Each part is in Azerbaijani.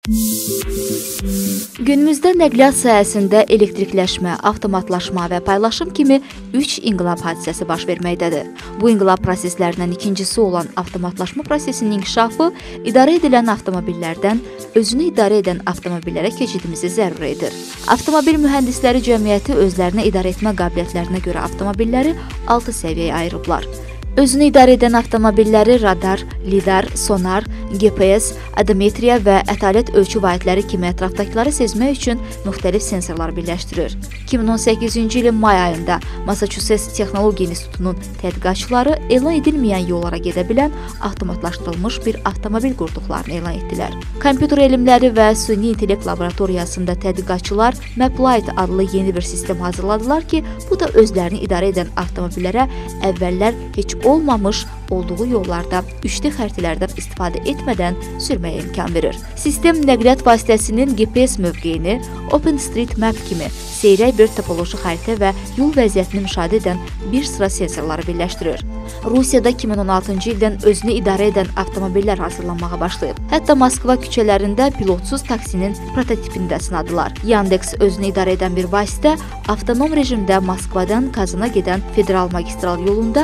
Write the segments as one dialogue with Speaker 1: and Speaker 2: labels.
Speaker 1: Günümüzdə nəqliyyat sahəsində elektrikləşmə, avtomatlaşma və paylaşım kimi 3 inqilab hadisəsi baş verməkdədir. Bu inqilab proseslərindən ikincisi olan avtomatlaşma prosesinin inkişafı idarə edilən avtomobillərdən özünü idarə edən avtomobillərə keçidimizi zəruri edir. Avtomobil mühəndisləri cəmiyyəti özlərinə idarə etmə qabiliyyətlərinə görə avtomobilləri 6 səviyyəyə ayırıblar. Özünü idarə edən avtomobilləri radar, lidar, sonar, GPS, odometriya və ətalət ölçü vahidləri kimi ətrafdakıları sezmək üçün müxtəlif sensorlar birləşdirir. 2018-ci ilin may ayında Massachusetts Texnologiya İnstitutunun tədqiqatçıları elan edilməyən yollara gedə bilən avtomatlaşdırılmış bir avtomobil qurduqlarını elan etdilər. Kompüter elmləri və süni intellekt laboratoriyasında tədqiqatçılar MapLight adlı yeni bir sistem hazırladılar ki, bu da özlərini idarə edən avtomobillərə əvvəllər heç olmamış olduğu yollarda 3D xəritələrdən istifadə etmədən sürməyə imkan verir. Sistem nəqliyyat vasitəsinin GPS mövqeyini OpenStreetMap kimi seyrək bir topoloji xəritə və yol vəziyyətini müşahidə edən bir sıra sensorları birləşdirir. Rusiyada 2016-cı ildən özünü idarə edən avtomobillər hazırlanmağa başlayıb. Hətta Moskva küçələrində pilotsuz taksinin prototipini də sınadılar. Yandex özünü idarə edən bir vasitə avtonom rejimdə Moskvadan Kazana gedən federal magistral yolunda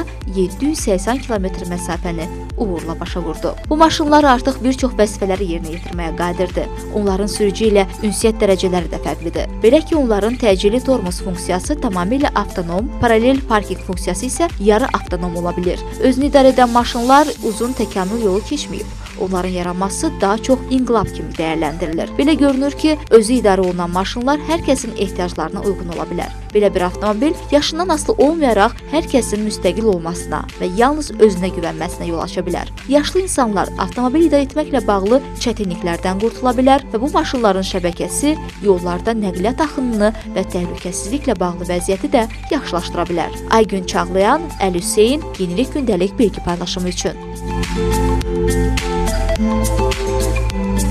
Speaker 1: 780 km məsafəni uğurla başa vurdu. Bu maşınlar artıq bir çox vəzifələri yerinə yetirməyə qadirdir. Onların sürücü ilə ünsiyyət dərəcələri də fərqlidir. Belə ki, onların təcili tormoz funksiyası tamamilə avtonom, paralel parking funksiyası isə yarı avtonom ola bilir. Özünü idarə edən maşınlar uzun təkamül yolu keçməyib. Onların yaranması daha çox inqilab kimi dəyərləndirilir. Belə görünür ki, özü idarə olunan maşınlar hər kəsin ehtiyaclarına uyğun ola bilər. Belə bir avtomobil yaşından asılı olmayaraq hər kəsin müstəqil olmasına və yalnız özünə güvənməsinə yol aça bilər. Yaşlı insanlar avtomobil idarə etməklə bağlı çətinliklərdən qurtula bilər və bu maşınların şəbəkəsi yollarda nəqliyyat axınını və təhlükəsizliklə bağlı vəziyyəti də yaxşılaşdıra bilər. Aygün Çağlayan, Əli Hüseyn, Yenilik Gündəlik bilgi paylaşımı üçün.